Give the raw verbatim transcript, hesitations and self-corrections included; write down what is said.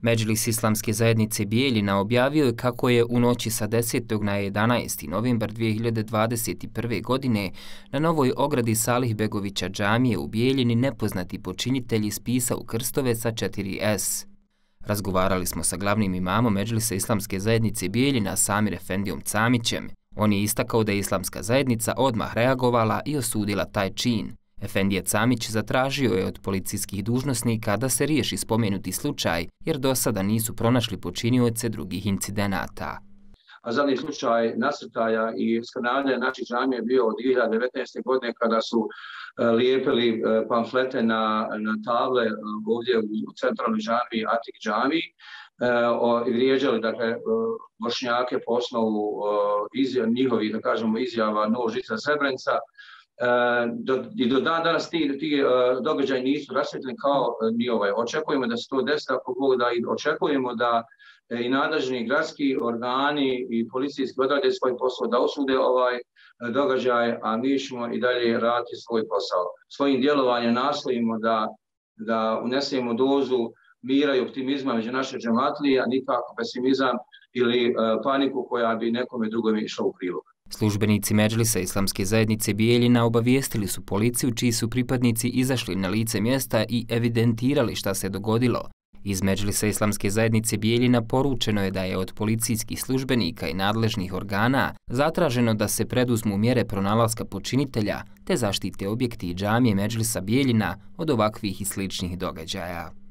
Medžlis Islamske zajednice Bijeljina objavio je kako je u noći sa desetog na jedanaesti novembar dvije hiljade dvadeset prve. godine na novoj ogradi Salih Begovića džamije u Bijeljini nepoznati počinitelj ispisao krstove sa četiri es. Razgovarali smo sa glavnim imamom Medžlisa Islamske zajednice Bijeljina Samir Efendijom Camićem. On je istakao da je Islamska zajednica odmah reagovala i osudila taj čin. Efendija Camić zatražio je od policijskih dužnosnika da se riješi spomenuti slučaj, jer do sada nisu pronašli počinioce drugih incidenata. A zadnji slučaj nasrtaja i skrnavljanja naših džamija je bio od dvije hiljade devetnaeste. godine kada su lijepili pamflete na, na table ovdje u centralnoj džamiji, Atik džamiji, i vrijeđali dakle, Bošnjake po osnovu izjav, njihovih, da kažemo, izjava Novog Žica Srebrenica. Do, I do dan danas ti, ti događaji nisu rasvjetljeni kao ni ovaj. Očekujemo da se to desi, ako Bog da, i očekujemo da i nadležni gradski organi i policijski odrade svoj posao, da osude ovaj događaj, a mi ćemo i dalje raditi svoj posao. Svojim djelovanjem nastojimo da, da unesemo dozu mira i optimizma među naše džematlije, a nikako pesimizam ili paniku koja bi nekome drugome išla u prilog. Službenici Medžlisa Islamske zajednice Bijeljina obavijestili su policiju čiji su pripadnici izašli na lice mjesta i evidentirali šta se dogodilo. Iz Medžlisa Islamske zajednice Bijeljina poručeno je da je od policijskih službenika i nadležnih organa zatraženo da se preduzmu mjere pronalaska počinitelja te zaštite objekti i džamije Medžlisa Bijeljina od ovakvih i sličnih događaja.